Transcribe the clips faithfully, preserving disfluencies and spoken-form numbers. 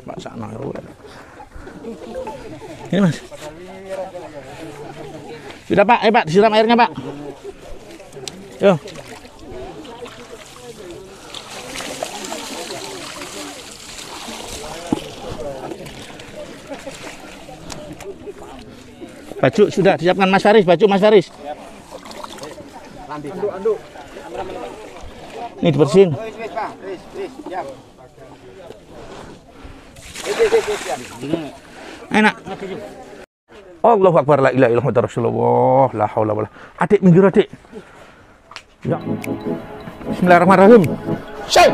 Pak Sakno. Ini Mas. Sudah Pak, eh Pak, disiram airnya Pak. Yo. Baju sudah disiapkan Mas Faris, baju Mas Faris. Anduk, anduk. Ini dibersihin. Enak. Allahu Akbar, la ilaha illallah Rasulullah, la haula wala. Adik minggir adik. Ya. Bismillahirrahmanirrahim. Syai.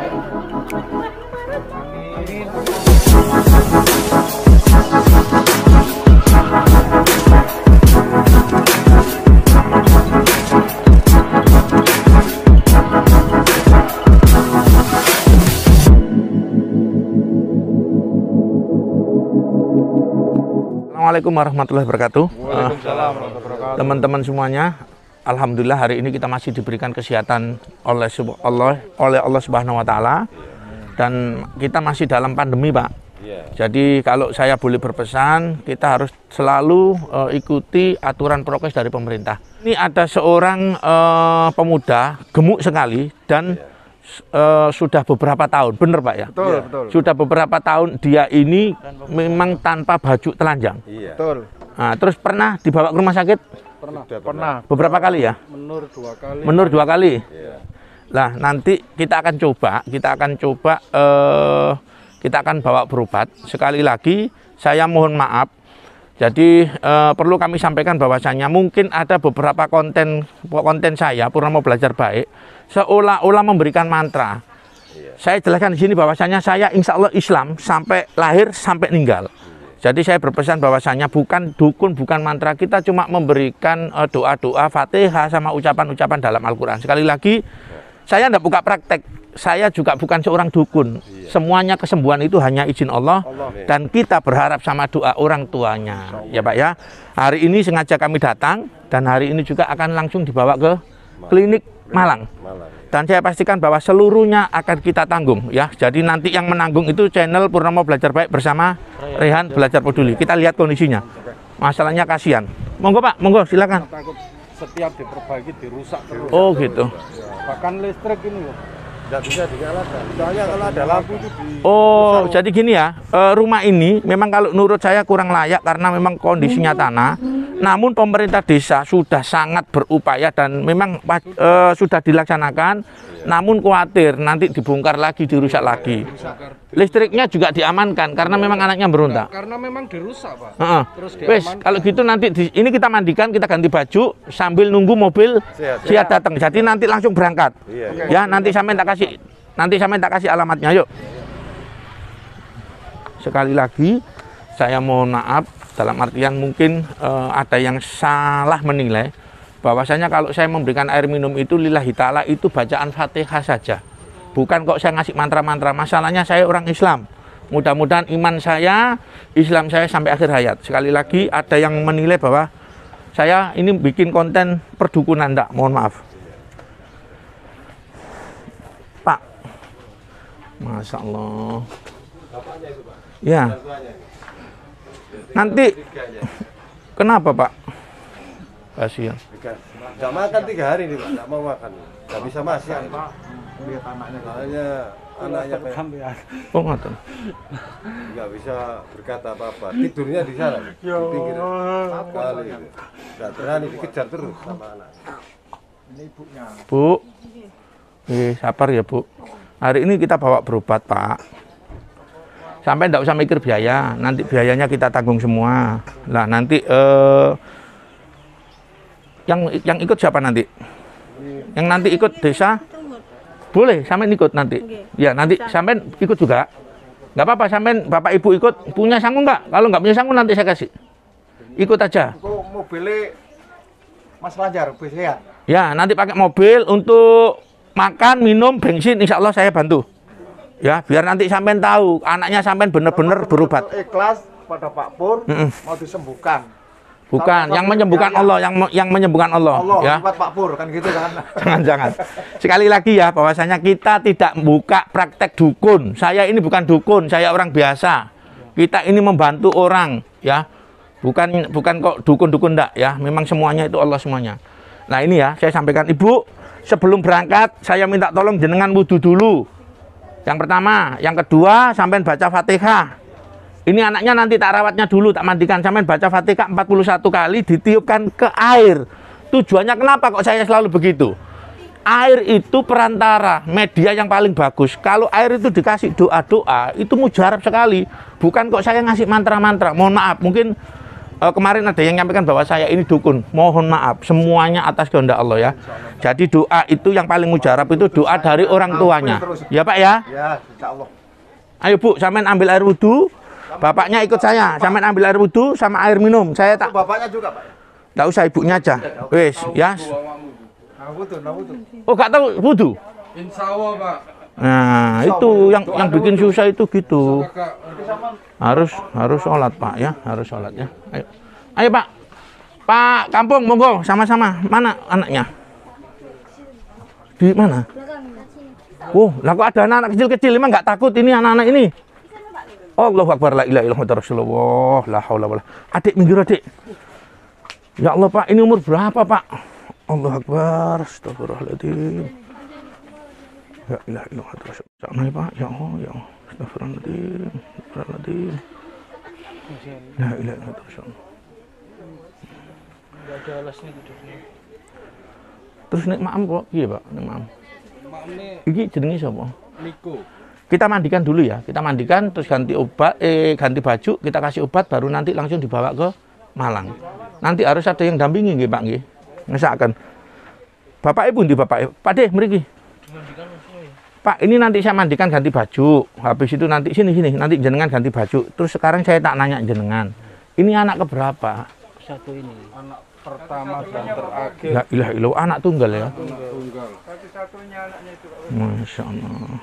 Assalamualaikum warahmatullahi wabarakatuh. Waalaikumsalam warahmatullahi wabarakatuh. Teman-teman semuanya, alhamdulillah hari ini kita masih diberikan kesehatan oleh Allah oleh Allah Subhanahu wa taala dan kita masih dalam pandemi, Pak. Jadi kalau saya boleh berpesan, kita harus selalu uh, ikuti aturan prokes dari pemerintah. Ini ada seorang uh, pemuda gemuk sekali dan Uh, sudah beberapa tahun, benar Pak ya? Betul, ya. betul. Sudah beberapa tahun dia ini memang tanpa baju telanjang. Iya. Betul. Nah, terus pernah dibawa ke rumah sakit? Pernah. Sudah pernah. Beberapa kali ya? Menur dua kali. Menur dua kali. Iya. Lah nanti kita akan coba, kita akan coba, uh, kita akan bawa berobat. Sekali lagi, saya mohon maaf. Jadi uh, perlu kami sampaikan bahwasannya mungkin ada beberapa konten konten saya Purnomo Belajar Baik seolah-olah memberikan mantra. Iya. Saya jelaskan di sini bahwasannya saya insya Allah Islam sampai lahir sampai meninggal. Jadi saya berpesan bahwasannya bukan dukun, bukan mantra, kita cuma memberikan doa-doa, uh, Fatihah sama ucapan-ucapan dalam Al-Quran. Sekali lagi, saya tidak buka praktek. Saya juga bukan seorang dukun. Iya. Semuanya kesembuhan itu hanya izin Allah, Allah dan kita berharap sama doa orang tuanya. Ya Pak ya. Hari ini sengaja kami datang dan hari ini juga akan langsung dibawa ke klinik Malang. Dan saya pastikan bahwa seluruhnya akan kita tanggung ya. Jadi nanti yang menanggung itu channel Purnomo Belajar Baik bersama Rehan Belajar Peduli. Kita lihat kondisinya. Masalahnya kasihan. Monggo Pak, monggo silakan. Takut setiap diperbaiki dirusak terus. Oh gitu. Bahkan listrik ini loh. Tidak bisa dinyalakan. Soalnya kalau ada lampu itu di Oh, jadi gini ya, e, rumah ini memang kalau menurut saya kurang layak karena memang kondisinya tanah. Namun pemerintah desa sudah sangat berupaya dan memang e, sudah dilaksanakan. Namun khawatir nanti dibongkar lagi, dirusak lagi. Listriknya juga diamankan karena memang anaknya berontak. Karena memang dirusak, Pak. Uh -uh. Terus Wes, kalau gitu nanti di, ini kita mandikan, kita ganti baju sambil nunggu mobil siap datang. Jadi nanti langsung berangkat. Iya, ya, nanti sampai tak kasih nanti sampai tak kasih alamatnya, yuk. Sekali lagi saya mohon maaf dalam artian mungkin uh, ada yang salah menilai bahwasanya kalau saya memberikan air minum itu lillahi ta'ala itu bacaan Fatihah saja. Bukan kok saya ngasih mantra-mantra. Masalahnya saya orang Islam. Mudah-mudahan iman saya, Islam saya sampai akhir hayat. Sekali lagi ada yang menilai bahwa saya ini bikin konten perdukunan. Enggak, mohon maaf. Pak. Masya Allah. Ya. Nanti kenapa Pak? Kasihan. Nggak makan tiga hari nih Pak, nggak mau makan. Nggak bisa masak. Lihat anaknya. Anaknya, anaknya kayak Oh ngoten. nggak bisa berkata apa-apa. Tidurnya di sana, di pinggir. Kali itu. Nggak berani dikejar terus sama anak. Ini ibunya. Bu. Eh, sabar ya Bu. Hari ini kita bawa berobat Pak. Sampai enggak usah mikir biaya, nanti biayanya kita tanggung semua. Lah nanti eh, yang yang ikut siapa nanti? Yang nanti ikut desa? Boleh, sampai ikut nanti. Ya nanti sampai ikut juga. Nggak apa-apa, sampai bapak ibu ikut. Punya sanggup nggak? Kalau nggak punya sanggup nanti saya kasih. Ikut aja. Untuk mobilnya Mas Lanjar, bis ya? Ya nanti pakai mobil untuk makan, minum, bensin, insya Allah saya bantu. Ya, biar nanti sampean tahu anaknya sampean benar-benar berobat. Ikhlas pada Pak Pur, Mm -mm. mau disembuhkan. Bukan, Sama yang menyembuhkan biaya. Allah, yang yang menyembuhkan Allah, Allah ya. buat Pak Pur kan gitu kan. Jangan-jangan. Sekali lagi ya, bahwasanya kita tidak buka praktek dukun. Saya ini bukan dukun, saya orang biasa. Kita ini membantu orang, ya. Bukan bukan kok dukun-dukun enggak, ya. Memang semuanya itu Allah semuanya. Nah, ini ya, saya sampaikan, Ibu, sebelum berangkat saya minta tolong jenengan wudu dulu. Yang pertama, yang kedua, sampean baca Fatihah. Ini anaknya nanti tak rawatnya dulu, tak mandikan. Sampean baca Fatihah empat puluh satu kali, ditiupkan ke air. Tujuannya kenapa kok saya selalu begitu? Air itu perantara, media yang paling bagus. Kalau air itu dikasih doa-doa, itu mujarab sekali. Bukan kok saya ngasih mantra-mantra. Mohon maaf, mungkin uh, kemarin ada yang nyampaikan bahwa saya ini dukun. Mohon maaf, semuanya atas kehendak Allah ya. Jadi doa itu yang paling mujarab itu doa dari orang tuanya. Ya Pak ya? Ya, insya Allah. Ayo Bu, sampean ambil air wudhu. Bapaknya ikut saya. Sampean ambil air wudhu sama air minum. Saya tak. Bapaknya juga, Pak. Nggak usah, ibunya aja. Wes, ya. Oh, nggak tahu wudhu? Insya Allah, Pak. Nah, itu yang yang bikin susah itu gitu. Harus harus sholat Pak ya, harus sholat ya. Ayo, ayo Pak. Pak Kampung, monggo sama-sama. Mana anaknya? Di mana? Oh, lah kok ada anak-anak kecil-kecil, emang nggak takut ini anak-anak ini? Allahu Akbar, la ilaha illallah Rasulullah, la haula wala. Adik minggir adik. Ya Allah Pak, ini umur berapa Pak? Allahu Akbar, astagfirullahaladzim. Ya ilaha illallah Rasulullah, Pak. Ya Allah, ya Allah, astagfirullahaladzim, astagfirullahaladzim. Ya ilaha illallah Rasulullah. Enggak ada alasnya gitu. Terus nek maam kok, iya Pak, nek maam. Maam ini Iki jenenge sapa? Niko. Kita mandikan dulu ya, kita mandikan terus ganti obat, eh ganti baju, kita kasih obat, baru nanti langsung dibawa ke Malang. Nanti harus ada yang dampingi nggih Pak nggih. Ngesaken. Bapak Ibu ndi Bapak? Pak Deh mriki. Pak, ini nanti saya mandikan ganti baju. Habis itu nanti sini sini, nanti jenengan ganti baju. Terus sekarang saya tak nanya jenengan. Ini anak keberapa? Satu ini. Anak pertama dan terakhir. La ilaha illallah, anak tunggal ya. Tunggal. Satu-satunya anaknya itu. Masya Allah.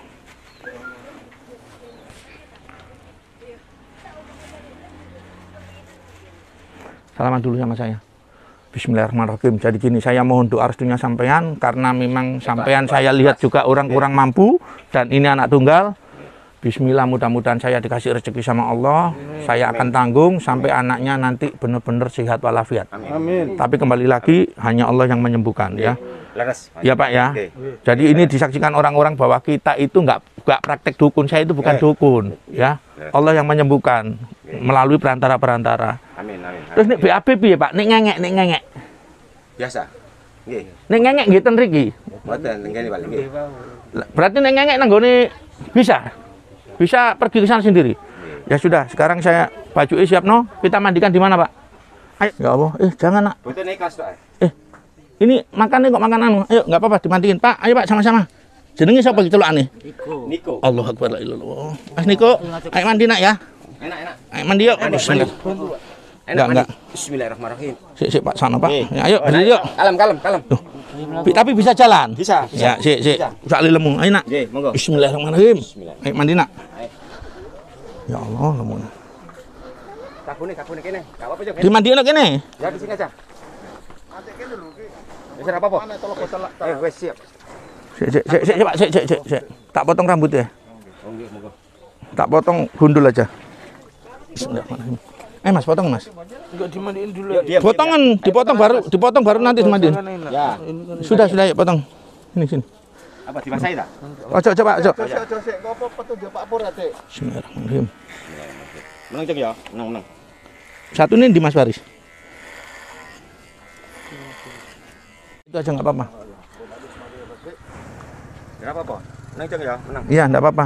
Salaman dulu sama saya. Bismillahirrahmanirrahim. Jadi gini, saya mohon doa restunya sampean karena memang sampean saya lihat juga orang kurang mampu dan ini anak tunggal. Bismillah, mudah-mudahan saya dikasih rezeki sama Allah. Saya akan tanggung sampai anaknya nanti benar-benar sehat walafiat. Amin. Tapi kembali lagi hanya Allah yang menyembuhkan ya. Laras. Ya Pak ya. Jadi ini disaksikan orang-orang bahwa kita itu nggak nggak praktek dukun. Saya itu bukan dukun ya. Allah yang menyembuhkan melalui perantara-perantara. Amin, amin. Terus nek B A B piye Pak? Nek ngengek, nek ngengek. Biasa. Nggih. Nek ngengek nggih ten mriki. Mboten ngene Pak, nggih. Berarti nek ngengek nang gone bisa. Bisa pergi ke sana sendiri. Ya sudah, sekarang saya baju siap no. Kita mandikan di mana, Pak? Ayo. Ya Allah, eh jangan nak. Mboten ikhlas tok. Eh. Ini makannya kok makan anu. Ayo, enggak apa-apa dimandiin, Pak. Ayo Pak, sama-sama. Jenenge sapa iki celokane? Niko. Niko. Allahu Akbar la ilallah. Mas Niko, ayo mandi nak ya. Enak, enak. Ayo mandi yuk. Bismillah. Enggak, enggak. Bismillahirrahmanirrahim. Sik, sik Pak, sana Pak. Ya, ayo, berdiri yuk. Kalem, kalem, kalem. Tuh. Bi- Tapi bisa jalan. Bisa, bisa. Ya, sik, sik. Sak lilemu. Ayo nak. Nggih, monggo. Bismillahirrahmanirrahim. Bismillah. Ayo mandi nak. Ayo. Ya Allah, lemun. Kabune, kabune kene. Enggak apa-apa, Jok. Dimandiin nak kene. Ya di sini aja. Nanti kene lho iki. Wis ora apa-apa. Eh, wis siap. Sik, sik, sik, sik, Pak, sik, sik, sik, sik. Tak potong rambut ya. Oh, nggih, monggo. Tak potong gundul aja. Bismillahirrahmanirrahim. Eh Mas, potong Mas. Enggak dimandiin dulu. Yuk, diam. Potongan, dipotong baru, dipotong baru nanti dimandiin. Ya. Sudah, sudah, yuk potong. Sini, sini. Apa dibasahi ta? Ojo, coba, ojo. Ojo sik, ngopo petunjuk Pak Pur ate. Bismillahirrahmanirrahim. Menang cek ya. Menang, menang. Satu ini di Mas Faris. Itu aja nggak apa-apa. Enggak apa-apa. Menang cek ya. Menang. Iya, nggak apa-apa.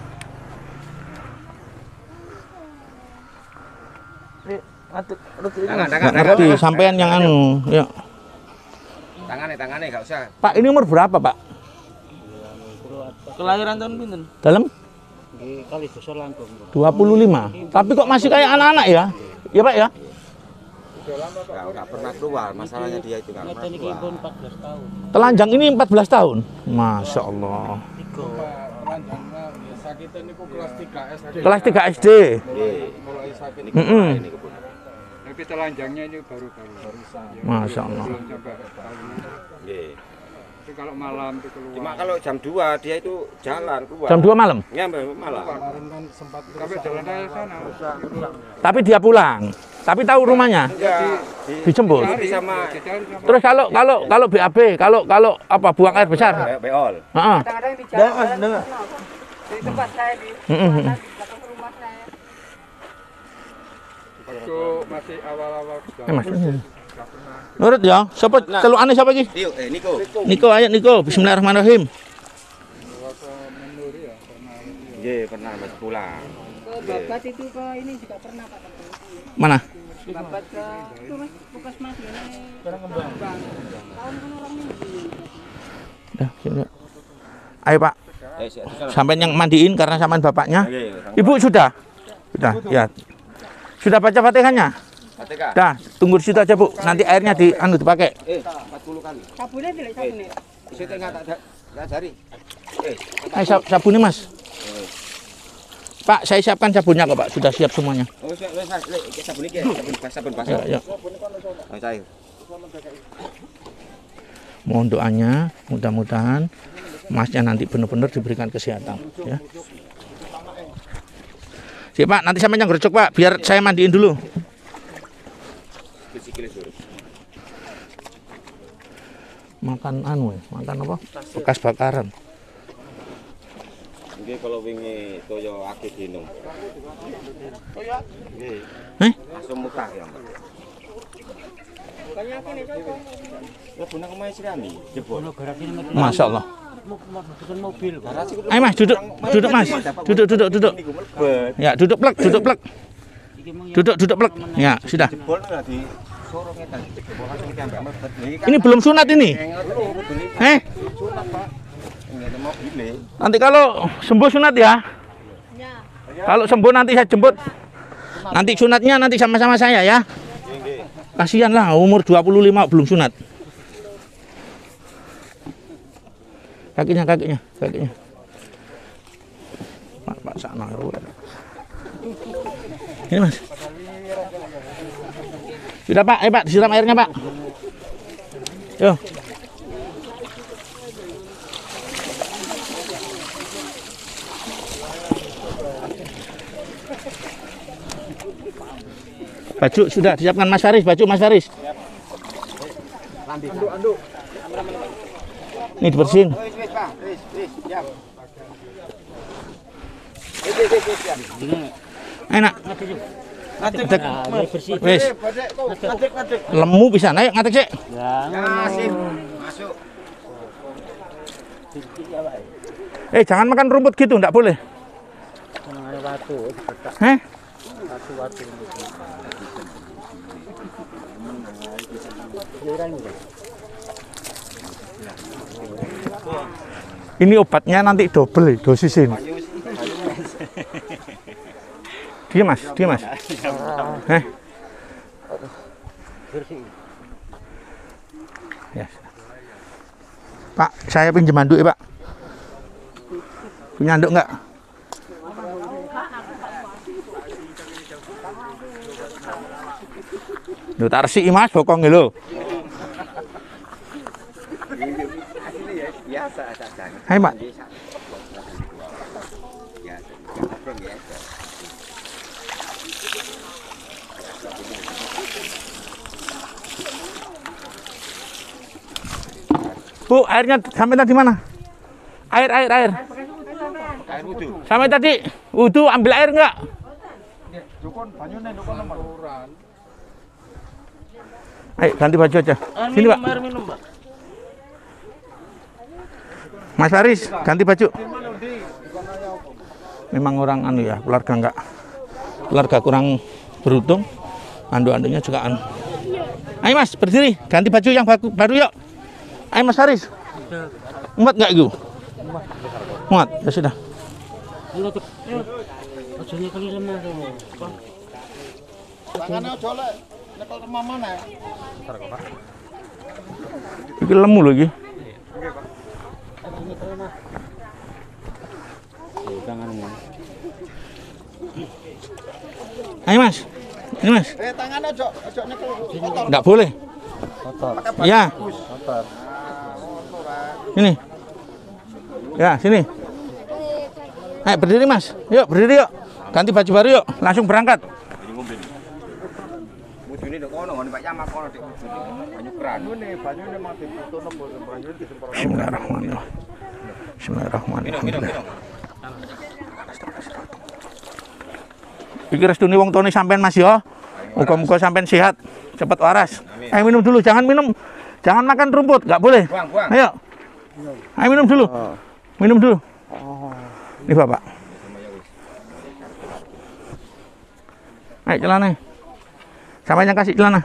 Tangan, tangan, tangan. Ngerti, sampean yang anu. Yuk. Tangannya, tangannya enggak usah. Pak, ini umur berapa Pak? Kelahiran tahun pinten? Dalam? Nggih, kali desa langkung. dua puluh lima. Tapi kok masih kayak anak-anak ya? Iya Pak ya? Enggak, enggak pernah keluar. Masalahnya dia itu enggak pernah keluar. empat belas tahun. Telanjang ini empat belas tahun. Masya Allah. Niko. Telanjangnya sakitnya niku kelas tiga S D. Kelas tiga S D. Nggih. Mulai sakit. Mm-mm. Ini kebun. Tapi telanjangnya ini baru-baru barusan. Masya Allah. Belum sampai tahun ini. Nggih. Tapi kalau malam itu keluar. Cuma kalau jam dua dia itu jalan keluar. Jam dua malam? Ya, malam. Kemarin kan sempat sampai jalan raya sana. Tapi dia pulang. Tapi tahu rumahnya? Enggak. Dijemput. Di sama Terus kalau kalau kalau B A B, kalau kalau apa buang air besar? beol. Heeh. Kadang-kadang di jalan, di tempat saya di Mm-mm. belakang rumah saya. waktu masih awal-awal Eh, Mas. Nurut ya. Siapa celukane siapa iki? Tio, eh Niko. Niko, ayo Niko. Bismillahirrahmanirrahim. Iya, pernah Mas pulang. Ke Babat itu ke ini juga pernah Pak. Mana? Babat ke itu Mas Puskesmas ini. Kembang. Tahun kan orang minggu. Dah, sini. Ayo Pak. Eh, siap, di sana. Sampai yang mandiin karena sampean bapaknya. Oke, Ibu sudah? Sudah, ya. Sudah baca Fatihahnya? Fatihah. Dah, tunggu di situ aja, Bu. Nanti airnya di anu dipakai. Eh, empat puluh kali. Sabunnya tidak sabunnya. Isi tengah tak ada. Enggak cari. Eh, Eh, sab sabunnya, Mas. Pak, saya siapkan sabunnya kok, Pak. Sudah siap semuanya. oh, wis wis Mas, lek sabun iki, sabun basah, sabun basah. Ya, ya. Oh, cair. Mohon doanya, mudah-mudahan Masnya nanti benar-benar diberikan kesehatan, ya. Siap, Pak. Nanti sampai yang gercok, Pak. Biar saya mandiin dulu. Makan anu, makan apa? Bekas bakaran. Nggih kalau wingi toyo akeh dino. Toyo? Nggih. Eh? Langsung mutah ya, Mbak. Banyak ini cocok. Ya punya kemai sirami, jebol. Masya Allah. mobil. Ayo Mas, duduk, duduk Mas. Duduk, duduk, duduk. Ya, duduk plek, duduk plek. Duduk, duduk plek. Ya, sudah. Jebol lah di sorongnya tadi. Jebol langsung diambil mlebet. Ini belum sunat ini. Eh? Sunat, Pak. Ini mau bile. Nanti kalau sembuh sunat ya. Ya. Kalau sembuh nanti saya jemput. Nanti sunatnya nanti sama-sama saya ya. Kasihan lah umur dua puluh lima belum sunat. Kakinya, kakinya, kakinya. Pak, Pak sana. Ini Mas. Sudah Pak, eh Pak, disiram airnya Pak. Yo. Baju sudah disiapkan Mas Faris, baju Mas Faris. Anduk, anduk. Ini dibersihin. Wis wis, Pak. Wis wis, siap. Enak. Ngadeg. Ngadeg. Wis. Ngadeg, ngadeg. Lemu bisa. Ayo ngadeg sik. Ya, sip. Masuk. Eh, jangan makan rumput gitu, enggak boleh. Eh? Ini obatnya nanti double dosis ini. Dia Mas, dia Mas. Eh. Ya. Pak, saya pinjam handuk ya, Pak. Punya handuk enggak? Lho tak resiki Mas bokong lho. Biasa saja. Hai, Pak. Bu, airnya sampai tadi mana? Air, air, air. Air wudu. Sampai tadi wudu ambil air enggak? Dukun banyune dukun nomor. Ayo ganti baju aja. Sini Pak. Mas Faris, ganti baju. Memang orang anu ya, keluarga enggak. Keluarga kurang beruntung. Anduk-anduknya juga anu. Ayo Mas, berdiri, ganti baju yang baru, baru yuk. Ayo Mas Faris. Muat enggak itu? Muat, ya sudah. Tangannya ojo lek nyekel remah mana? Iki lemu lho iki. Ayo Mas. Ini Mas. Eh tangannya ojo ojo nyekel kotor. Enggak boleh. Kotor. Iya. Kotor. Ini. Ya, sini. Ayo berdiri Mas. Yuk berdiri yuk. Ganti baju baru yuk. Langsung berangkat. Bismillahirrahmanirrahim. Bismillahirrahmanirrahim. Iki restune wong tuane sampean Mas ya. Muga-muga sampean sehat, cepat waras. Ayo minum dulu, jangan minum. Jangan makan rumput, nggak boleh. Ayo. Ayo minum dulu. Minum dulu. Ini Bapak. Ayo celana. Sampai yang kasih celana.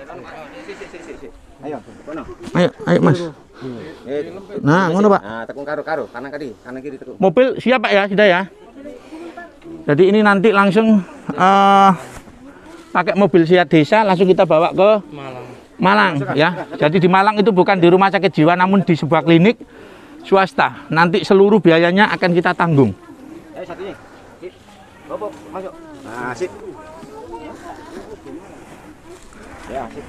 Ayo, Ayo, ayo Mas. Nah, ngono Pak. Nah, tekung karo-karo, kanan kiri, kanan kiri tekung. Mobil siap Pak ya, sudah ya. Jadi ini nanti langsung uh, pakai mobil Siat Desa langsung kita bawa ke Malang. Malang ya. Jadi di Malang itu bukan di rumah sakit jiwa namun di sebuah klinik swasta. Nanti seluruh biayanya akan kita tanggung. Ayo satunya. Bobo, masuk. Nah, sip. Ya, sip.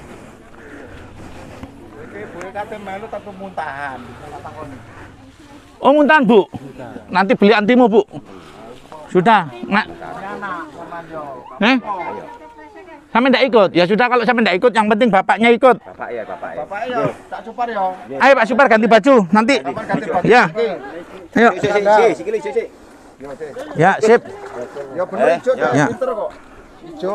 Oke, boleh kate melu tapi muntahan. Oh, muntahan, Bu. Nanti beli antimo, Bu. Sudah, Mak. Eh? Sampai enggak ikut? Ya sudah, kalau sampai enggak ikut, yang penting bapaknya ikut. Bapak ya, bapak ya. Bapak ya, tak Supar ya. Ayo Pak Supar ganti baju nanti. Ganti baju. Ya. Ayo. Si, si, si, sikili, si, si. Ya, sip. Ya bener Eh, ijo, ya. pinter kok. Ijo.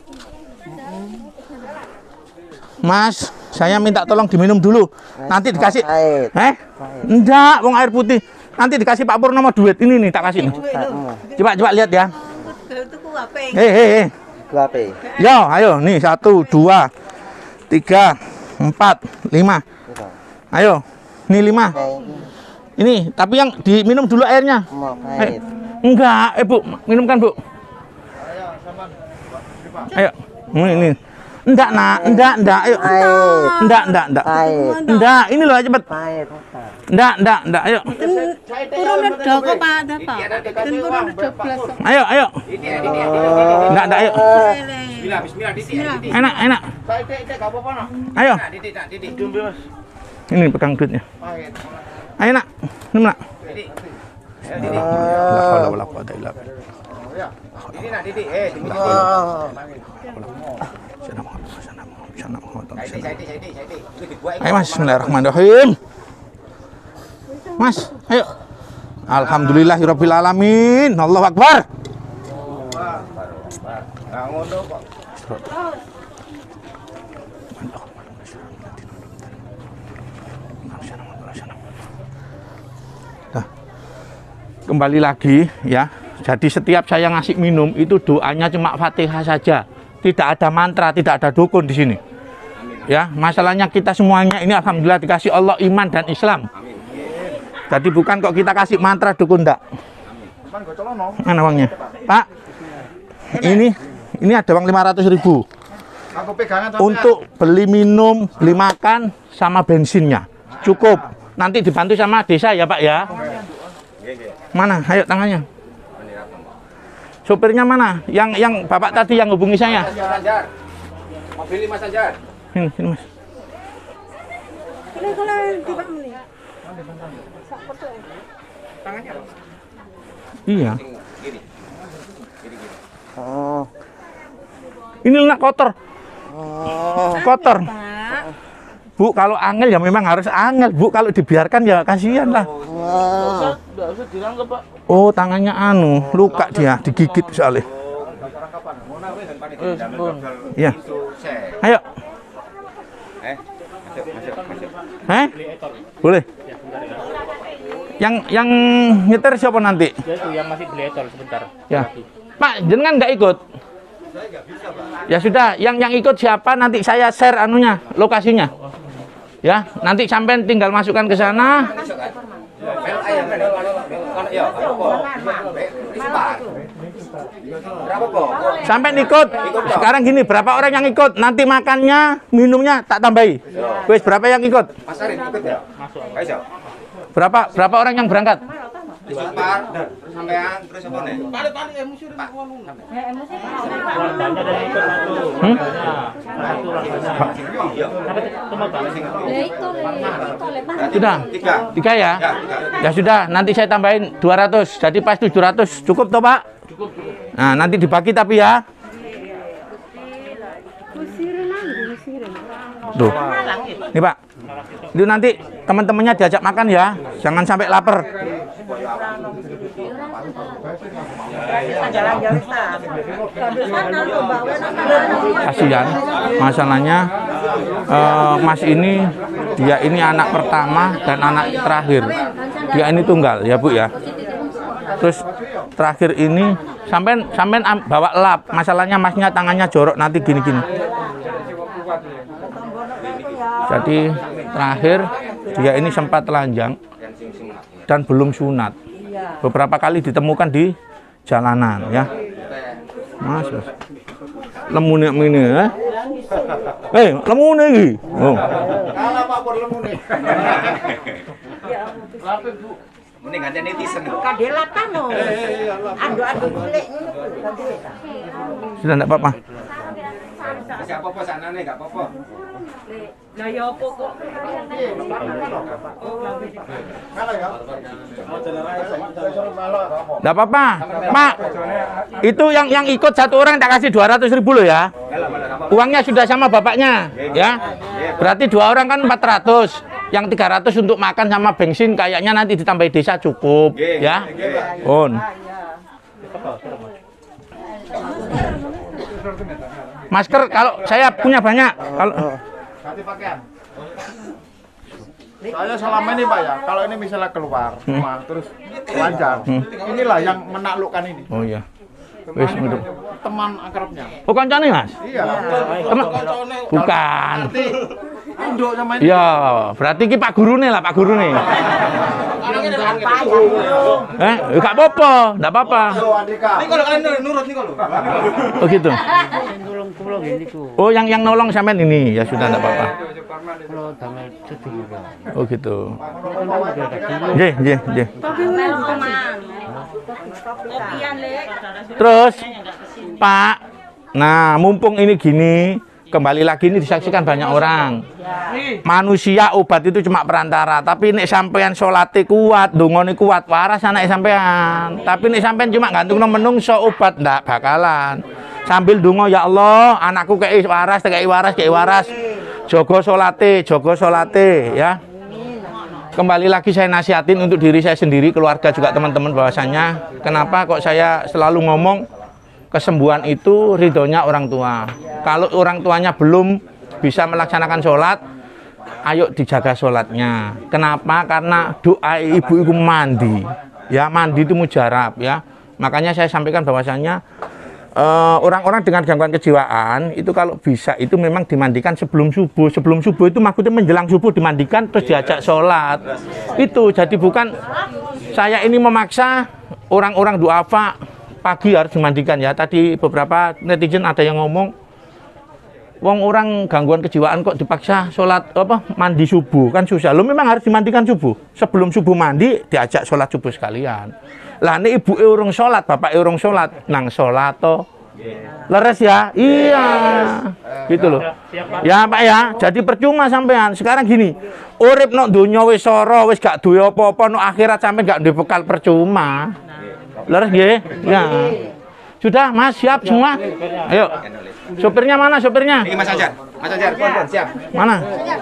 Mas, saya minta tolong diminum dulu. Nanti dikasih. Eh? Enggak, wong air putih. Nanti dikasih Pak Purnomo duit. Ini nih tak kasih nih. Coba coba lihat ya. Hei, hei, hei. Yo, ayo nih satu, dua, tiga, empat, lima. Ayo, nih lima. Ini, tapi yang diminum dulu airnya. Eh, enggak, eh Bu, minumkan Bu. Ayo, ini, ini. Enggak, nak, enggak, enggak, ayo. Enggak, enggak, enggak. Enggak, ini loh cepet. Enggak, enggak, enggak, ayo. Turun redo kok Pak, ada Pak. Dan turun redo belas. Ayo, ayo. Enggak, enggak, ayo. Bismillah, bismillah, titik, titik. Enak, enak. Saya tek tek apa-apa no. Ayo. Titik, nak, titik. Ini pegang duitnya. Pahit. Ayo, nak. Ini, nak. Titik. Ayo, titik. La haula wala quwata illa billah. Titik, nak, titik. Eh, titik. Titik, titik, titik, titik. Itu dibuat. Ayo Mas, bismillahirrahmanirrahim. Mas, ayo. Alhamdulillahirabbil alamin. Allahu akbar. Nah, ngono kok. Nah, kembali lagi ya. Jadi setiap saya ngasih minum itu doanya cuma Fatihah saja. Tidak ada mantra, tidak ada dukun di sini. Ya, masalahnya kita semuanya ini alhamdulillah dikasih Allah iman dan Islam. Jadi bukan kok kita kasih mantra dukun enggak. Mana uangnya? Pak, ini ini ada uang lima ratus ribu Aku pegangan sampean. untuk beli minum, beli makan, sama bensinnya. Cukup. Nanti dibantu sama desa ya Pak ya. Mana? Ayo tangannya. Sopirnya mana? Yang yang Bapak tadi yang hubungi saya. Sanjar. Mobil Mas Sanjar. Sini, sini Mas. Ini kalau di Pak Muni. Tangannya. Iya. Gini. Ini nak kotor. Kotor. Bu, kalau angel ya memang harus angel. Bu, kalau dibiarkan ya kasihan lah. Enggak usah dirangkep, Pak. Oh, tangannya anu, luka dia, digigit soalnya. Iya. Ayo. Eh, masuk, masuk, masuk. Eh? Boleh. Yang yang nyetir siapa nanti? Ya itu yang masih beli etol sebentar. Ya. Pak, jenengan nggak ikut? Ya sudah, yang yang ikut siapa nanti saya share anunya, lokasinya. Ya, nanti sampai tinggal masukkan ke sana. Sampai ikut. Sekarang gini, berapa orang yang ikut? Nanti makannya, minumnya tak tambahi. Wes berapa yang ikut? Mas Arin ikut ya? Masuk. Ayo. Berapa berapa orang yang berangkat? Par, sampean terus apa nih? Balik-balik emosi udah ngomong. Warganya dari ikut satu. Hmm? Satu warganya. Sampai ketemu Pak. Ya itu le, itu le Pak. Sudah? Tiga. Tiga ya? Ya sudah, nanti saya tambahin dua ratus. Jadi pas tujuh ratus. Cukup toh, Pak? Cukup. Nah, nanti dibagi tapi ya. Usirin aja, usirin. Tuh. Nih, Pak. Itu nanti teman-temannya diajak makan ya. Jangan sampai lapar. Kasihan. Masalahnya eh, Mas ini dia ini anak pertama dan anak terakhir. Dia ini tunggal ya, Bu ya. Terus terakhir ini sampean sampean am- bawa lap. Masalahnya Masnya tangannya jorok nanti gini-gini. Jadi terakhir dia ini sempat telanjang dan belum sunat. Beberapa kali ditemukan di jalanan ya. Mas, mas. Lemune ini ya. Eh, lemune iki. Oh. Kalah Pak Pur lemune. Mending ganti netizen. Kade lapan no. Ando-ando cilik ngono kuwi. Sudah enggak apa-apa. Enggak apa-apa sanane, enggak apa-apa. Lah ya apa kok. Enggak apa-apa. Pak. Itu yang yang ikut satu orang tak kasih dua ratus ribu loh ya. Uangnya sudah sama bapaknya ya. Berarti dua orang kan empat ratus. Yang tiga ratus untuk makan sama bensin kayaknya nanti ditambah desa cukup ya. On. Masker kalau saya punya banyak. Kalau Saya selama ini Pak ya, kalau ini misalnya keluar rumah terus lancar, inilah yang menaklukkan ini. Oh iya. Wis untuk Teman akrabnya. Oh kancane Mas? Iya. Teman bukan. Nanti induk sama ini. Ya, berarti ki Pak Gurune lah, Pak Gurune. Eh, enggak apa-apa, enggak apa-apa. Ini kalau kalian nurut nih kalau. Oh gitu. Oh, yang yang nolong sampean ini ya sudah enggak apa-apa. Oh gitu. Nggih, nggih, nggih. Terus Pak, nah mumpung ini gini, kembali lagi ini disaksikan banyak orang. Manusia obat itu cuma perantara, tapi nek sampean salate kuat, dongane kuat, waras anake sampean. Tapi nek sampean cuma gantungno menungso obat ndak bakalan. Sambil donga ya Allah, anakku kei waras, kei waras, kei waras. Jogo salate, jogo salate ya. Kembali lagi saya nasihatin untuk diri saya sendiri, keluarga juga teman-teman bahwasannya kenapa kok saya selalu ngomong kesembuhan itu ridhonya orang tua. Kalau orang tuanya belum bisa melaksanakan sholat, ayo dijaga sholatnya. Kenapa? Karena doa ibu itu mandi, ya mandi itu mujarab ya. Makanya saya sampaikan bahwasannya orang-orang uh, dengan gangguan kejiwaan itu kalau bisa itu memang dimandikan sebelum subuh. Sebelum subuh itu maksudnya menjelang subuh dimandikan terus diajak sholat. Itu jadi bukan saya ini memaksa orang-orang duafa pagi harus dimandikan ya. Tadi beberapa netizen ada yang ngomong, wong orang gangguan kejiwaan kok dipaksa sholat apa mandi subuh kan susah. Lo memang harus dimandikan subuh. Sebelum subuh mandi diajak sholat subuh sekalian. Lah ini ibu urung sholat, bapak urung sholat, nang sholat toh. Leres ya? Iya. Gitu loh. Ya Pak ya, jadi percuma sampean. Sekarang gini, urip nok donya wis soro, wis gak duwe apa-apa, nok akhirat sampean gak duwe bekal percuma. Leres nggih? Ya. Sudah, Mas, siap semua? Ayo. Sopirnya mana sopirnya? Ini Mas Anjar. Mas Anjar, pon siap. Mana?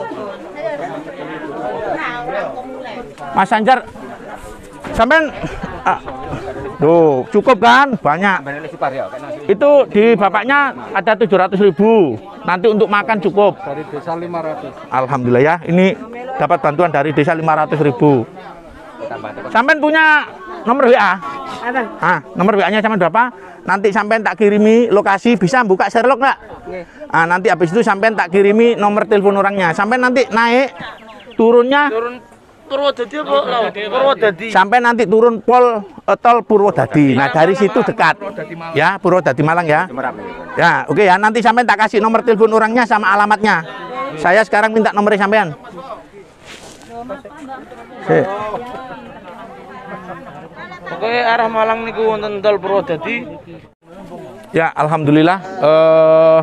Mas Anjar. Sampean ah, tuh, cukup kan? Banyak. Itu di bapaknya ada tujuh ratus ribu. Nanti untuk makan cukup. Dari desa lima ratus. Alhamdulillah ya. Ini dapat bantuan dari desa lima ratus ribu. Sampean punya nomor W A? Ada. Ah, nomor W A-nya sampean berapa? Nanti sampean tak kirimi lokasi, bisa buka Sherlock nggak? Ah, nanti habis itu sampean tak kirimi nomor telepon orangnya. Sampean nanti naik turunnya turun Purwodadi apa? Purwodadi. Sampai nanti turun pol uh, tol Purwodadi. Nah, dari situ dekat. Ya, Purwodadi Malang ya. Ya, oke ya. Nanti sampai tak kasih nomor telepon orangnya sama alamatnya. Saya sekarang minta nomornya sampean. Si. Kowe arah Malang niku wonten tol Purwodadi. Ya, alhamdulillah. Eh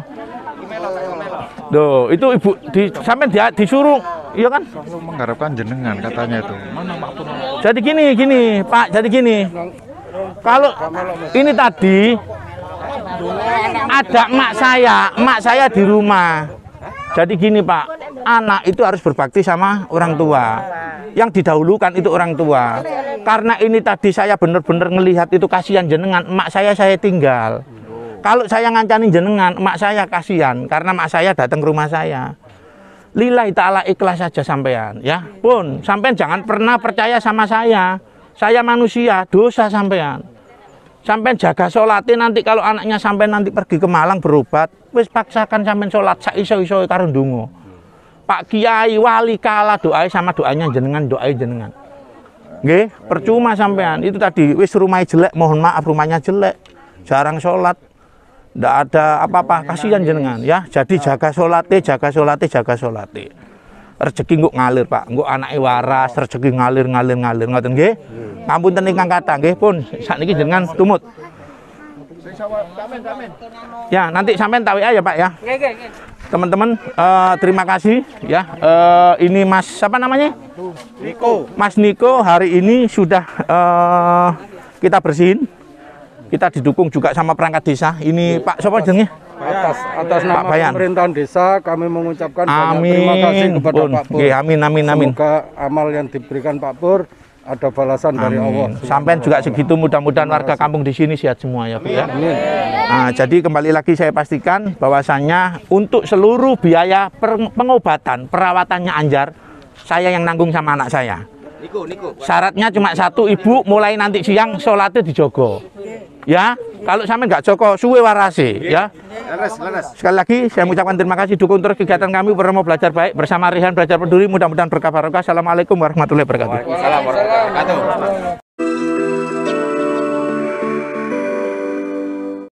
Duh, itu ibu di sampai dia disuruh, iya kan? Selalu mengharapkan jenengan katanya itu. Mana Pak Pur? Jadi gini, gini, Pak. Jadi gini. Kalau ini tadi ada emak saya, emak saya di rumah. Jadi gini, Pak. Anak itu harus berbakti sama orang tua. Yang didahulukan itu orang tua. Karena ini tadi saya benar-benar ngelihat itu kasihan jenengan, emak saya saya tinggal. Kalau saya ngancani jenengan, emak saya kasihan karena emak saya datang ke rumah saya. Lillahi ta'ala ikhlas saja sampean, ya. Pun, sampean jangan pernah percaya sama saya. Saya manusia, dosa sampean. Sampean jaga sholatnya nanti kalau anaknya sampean nanti pergi ke Malang berobat, wis paksakan sampean sholat sak iso-iso karo ndonga. Pak Kiai wali kalah doai sama doanya jenengan, doai jenengan. Nggih, percuma sampean. Itu tadi wis rumahnya jelek, mohon maaf rumahnya jelek. Jarang sholat. Nggak ada apa-apa, kasihan jenengan ya. Jadi jaga sholate, jaga sholate, jaga sholate. Rezeki nguk ngalir, Pak. Nguk anake waras, rezeki ngalir ngalir ngalir ngoten nggih. Ngapunten ingkang kathah nggih pun sakniki jenengan tumut. Ya, nanti sampean tahu ya, Pak ya. Teman-teman, uh, terima kasih ya. Uh, ini Mas siapa namanya? Niko. Mas Niko hari ini sudah uh, kita bersihin. Kita didukung juga sama perangkat desa. Ini Pak siapa jenenge? Atas atas nama Bayan. pemerintahan desa kami mengucapkan banyak Amin. terima kasih kepada Pun. Pak Pur. Nggih, amin amin amin. Semoga amal yang diberikan Pak Pur ada balasan dari Allah. Sampai juga segitu, mudah-mudahan warga kampung di sini sehat semua ya, Bu ya. Amin. Nah, jadi kembali lagi saya pastikan bahwasannya untuk seluruh biaya per- pengobatan, perawatannya Anjar, saya yang nanggung sama anak saya. Syaratnya cuma satu, ibu mulai nanti siang sholatnya dijogo. Ya, kalau sampai nggak joko suwe warase ya. Sekali lagi saya mengucapkan terima kasih dukung terus kegiatan kami Promo Belajar Baik bersama Rihan Belajar Peduli, mudah-mudahan berkah barokah. Assalamualaikum warahmatullahi wabarakatuh. Waalaikumsalam warahmatullahi wabarakatuh.